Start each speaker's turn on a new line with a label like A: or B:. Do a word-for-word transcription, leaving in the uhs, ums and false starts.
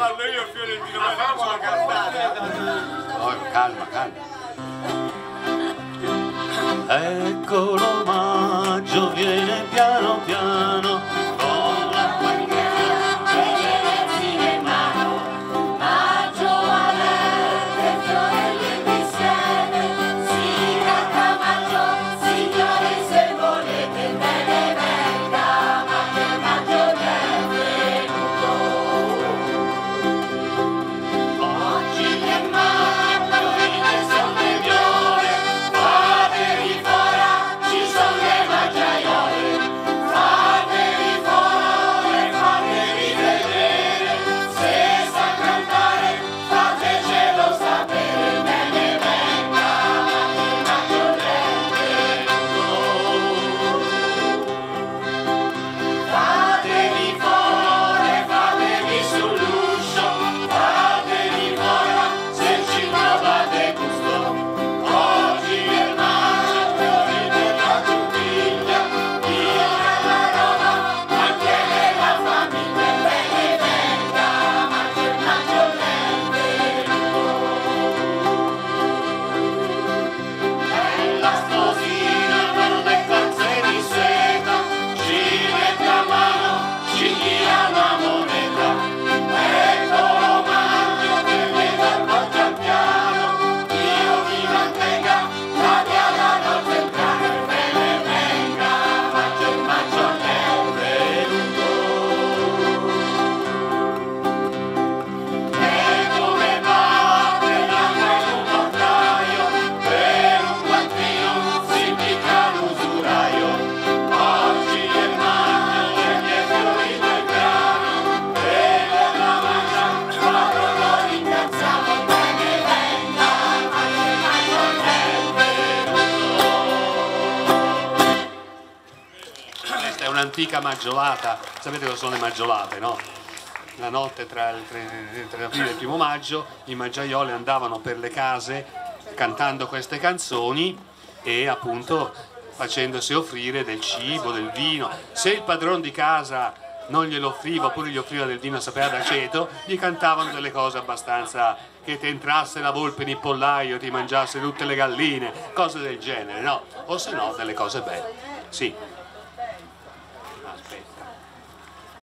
A: parlo io, Fiorentino, ma faccio la cantata.
B: Oh, calma, calma. Eccolo maggio, viene piano piano, con la bandiera e le lezzine in mano. Maggio alerte, fiorelli di seme, si canta maggio, signori se volete, bene venga, maggio, maggio benvenuto. Oggi è maggio, in son le viole, fatevi fora, ci son le maggiaiole, fatevi fora e fatevi vedere, se sa cantare fatecelo sapere, bene venga, maggio, maggio benvenuto. Fatevi fora e fatevi sull'uscio, fatevi fora se ci trovate gusto. Oggi è maggio, ride la giubiglia, Dio nella Roma mantiene la famiglia, bene venga, maggio, maggio benvenuto. Bella sposina con le calze di seta, ci mette a mano, ci dia una moneta. Eccolo maggio che viene al porto al piano, Dio vi mantenga, abbia la notte il piano, bene venga, maggio, maggio benvenuto. E come batte l'acqua in un portaio, per un guantino si impicca l'usuraio. Oggi è maggio e gli è fiorito il grano, e per la mangia quattro lo ringraziamo, bene venga, maggio, maggio benvenuto. Questa è un'antica maggiolata, sapete cosa sono le maggiolate, no? La notte tra il tre aprile e il primo maggio i maggiaioli andavano per le case cantando queste canzoni e appunto facendosi offrire del cibo, del vino. Se il padron di casa non glielo offriva oppure gli offriva del vino sapeva d'aceto, gli cantavano delle cose abbastanza che ti entrasse la volpe nel pollaio, ti mangiasse tutte le galline, cose del genere, no? O se no delle cose belle, sì.